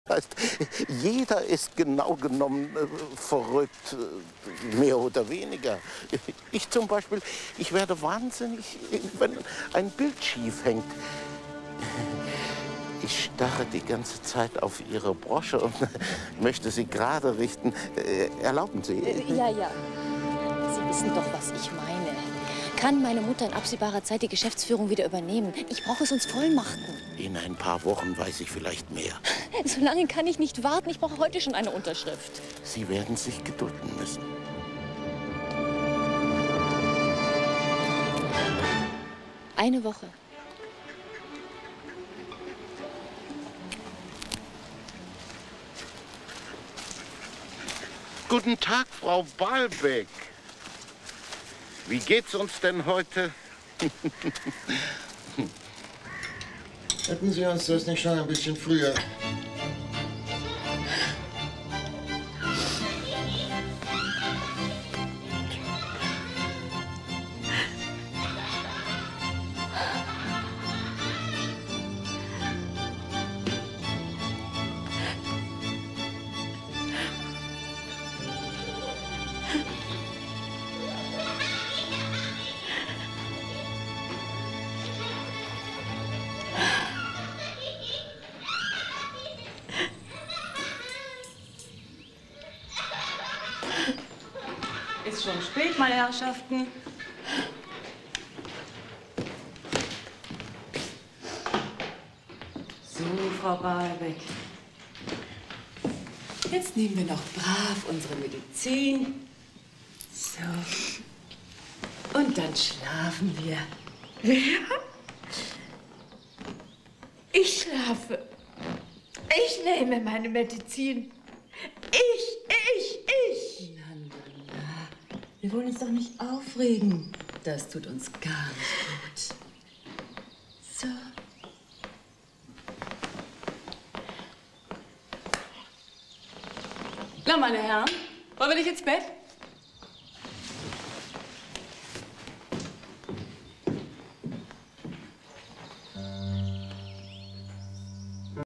Heißt, jeder ist genau genommen verrückt, mehr oder weniger. Ich zum Beispiel, ich werde wahnsinnig, wenn ein Bild schief hängt. Ich starre die ganze Zeit auf Ihre Brosche und möchte sie gerade richten. Erlauben Sie? Ja. Sie wissen doch, was ich meine. Kann meine Mutter in absehbarer Zeit die Geschäftsführung wieder übernehmen? Ich brauche es uns Vollmachten. In ein paar Wochen weiß ich vielleicht mehr. So lange kann ich nicht warten. Ich brauche heute schon eine Unterschrift. Sie werden sich gedulden müssen. Eine Woche. Guten Tag, Frau Balbeck. Wie geht's uns denn heute? Hätten Sie uns das nicht schon ein bisschen früher... Ist schon spät, meine Herrschaften. So, Frau Balbeck. Jetzt nehmen wir noch brav unsere Medizin. So. Und dann schlafen wir. Wer? Ich schlafe. Ich nehme meine Medizin. Ich. Wir wollen uns doch nicht aufregen. Das tut uns gar nicht gut. So. Na, meine Herren, wollen wir nicht ins Bett?